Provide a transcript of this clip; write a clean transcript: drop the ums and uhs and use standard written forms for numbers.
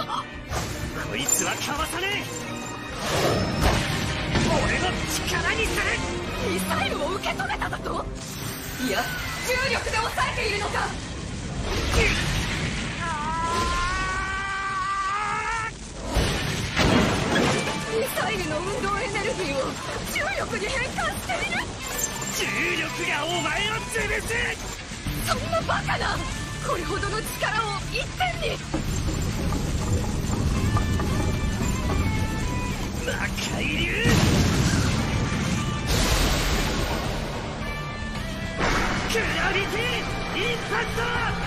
こいつはかわさねえ。俺の力にする。 ミサイルを受け止めただと。いや、重力で抑えているのか。ミサイルの運動エネルギーを重力に変換している。 重力がお前を潰す。 そんなバカな。これほどの力を一点に。 魔界流グラビティインパクト。